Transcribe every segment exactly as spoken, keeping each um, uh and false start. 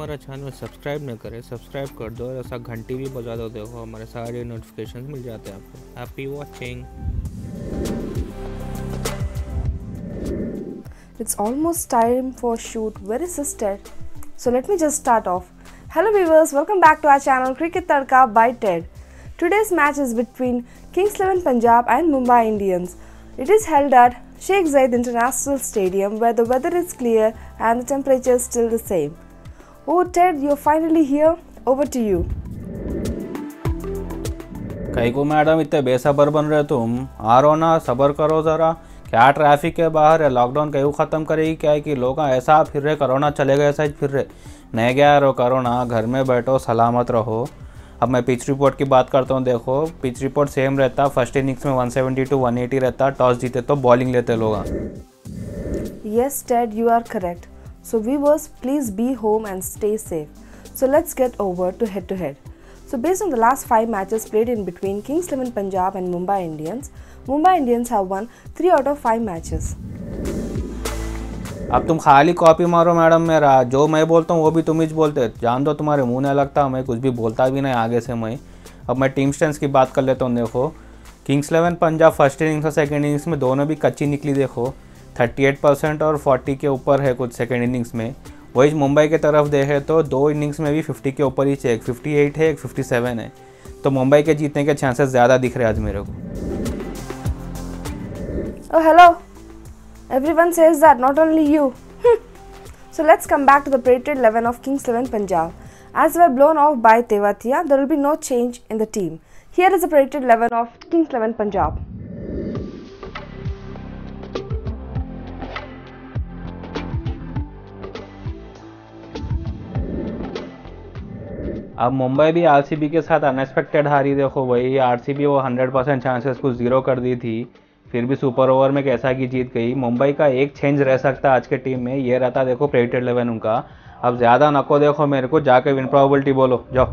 हमारा channel subscribe न करें, सब्सक्राइब कर दो और ऐसा घंटी भी बजा दो, देखो हमारे सारे नोटिफिकेशन मिल जाते हैं आपको। Happy watching. It's almost time for shoot. Where is sister? So let me just start off. Hello viewers, welcome back to our channel Cricket Tadka by Ted. Today's match is between Kings eleven Punjab and Mumbai Indians. It is held at Sheikh Zayed International Stadium where the weather is clear and the temperature is still the same. Oh Ted, you're finally here. Over to you. कई को madam इतने बेसबर बन रहे तुम, आ रहो ना, सबर करो ज़रा। क्या ट्रैफिक के बाहर है, लॉकडाउन कहीं ख़त्म करेगी क्या है कि लोग ऐसा फिर रहे, कोरोना चले गए ऐसा ही फिर रहे। नहीं गया रहो कोरोना, घर में बैठो सलामत रहो। अब मैं पिच रिपोर्ट की बात करता हूँ। देखो पिच रिपोर्ट सेम रहता, फर्स्ट इनिंग्स में one seventy to one eighty रहता, टॉस जीते तो बॉलिंग लेते लोग। Yes Ted, you are correct. So viewers, please be home and stay safe. So let's get over to head to head. So based on the last five matches played in between Kings eleven Punjab and Mumbai Indians, Mumbai Indians have won three out of five matches. अब तुम खाली copy मारो madam, मेरा जो मैं बोलता हूँ वो भी तुम ही बोलते, जान दो तुम्हारे मुंह नहीं लगता, मैं कुछ भी बोलता भी नहीं आगे से मैं। अब मैं टीम स्ट्रेंथ की बात कर लेता हूँ। देखो Kings Eleven Punjab first innings और सेकेंड इनिंग्स में दोनों भी कच्ची निकली। देखो अड़तीस परसेंट और चालीस के ऊपर है कुछ सेकेंड इनिंग्स में। वही मुंबई की तरफ देखे तो दो इनिंग्स में भी पचास के ऊपर ही, एक अट्ठावन है एक सत्तावन है, तो मुंबई के जीतने के चांसेस ज़्यादा दिख रहे आज मेरे को। Oh hello, everyone says that, not only you. So let's come back to the paraded eleven of Kings eleven Punjab. As were blown off by Tewatia, there will be no change in the team. Here is the paraded eleven of Kings eleven Punjab. अब मुंबई भी RCB के साथ unexpected हारी। देखो वही RCB वो hundred percent chances को zero कर दी थी, फिर भी सुपर ओवर में कैसा की जीत गई। मुंबई का एक चेंज रह सकता आज के टीम में, ये रहता देखो प्रेडिक्टेड इलेवन उनका। अब ज़्यादा नको देखो मेरे को, जाके विन प्रोबेबिलिटी बोलो जाओ।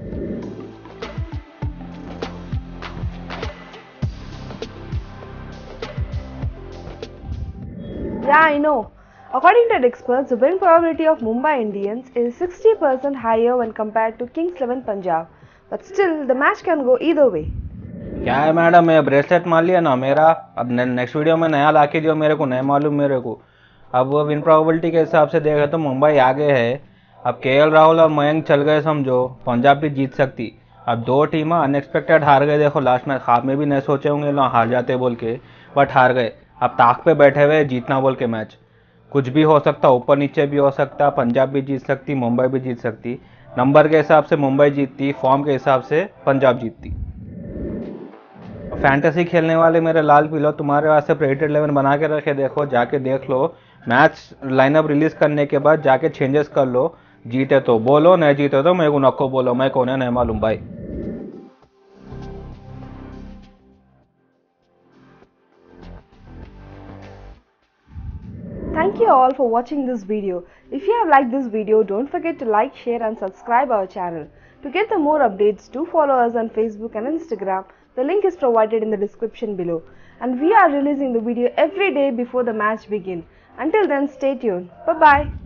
Yeah, I know. According to experts, the win probability of Mumbai Indians is sixty percent higher when compared to Kings eleven Punjab. But still, the match can go either way. क्या है madam, मैं bracelet मान लिया ना मेरा, अब next video में नया ला के दियो मेरे को, नहीं मालूम मेरे को। अब वो विन प्रोबेबिलिटी के हिसाब से देखे तो मुंबई आगे है। अब केएल राहुल और मयंक चल गए समझो, पंजाब भी जीत सकती। अब दो टीम अनएक्सपेक्टेड हार गए। देखो लास्ट में ख्वाब में भी नहीं सोचे होंगे लोग हार जाते बोल के, बट हार गए। अब ताक पे बैठे हुए जीतना बोल के मैच, कुछ भी हो सकता, ऊपर नीचे भी हो सकता, पंजाब भी जीत सकती, मुंबई भी जीत सकती। नंबर के हिसाब से मुंबई जीतती, फॉर्म के हिसाब से पंजाब जीतती। फैंटेसी खेलने वाले मेरे लाल पीलो, तुम्हारे वास्ते प्रेडिक्टेड इलेवन बना के रखे, देखो जाके देख लो। मैच लाइनअप रिलीज करने के बाद जाके चेंजेस कर लो, जीते तो बोलो, नहीं जीते तो मेरे को नको बोलो, मैं कौन है नहीं मालूम भाई। Thank you all for watching this video. If you have liked this video, don't forget to like, share and subscribe our channel. To get the more updates, do follow us on Facebook and Instagram. The link is provided in the description below. And we are releasing the video every day before the match begins. Until then, stay tuned. Bye-bye.